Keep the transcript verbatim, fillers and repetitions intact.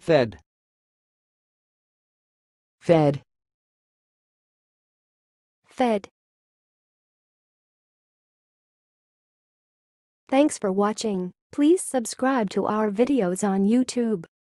Fed. Fed. Fed. Thanks for watching. Please subscribe to our videos on YouTube.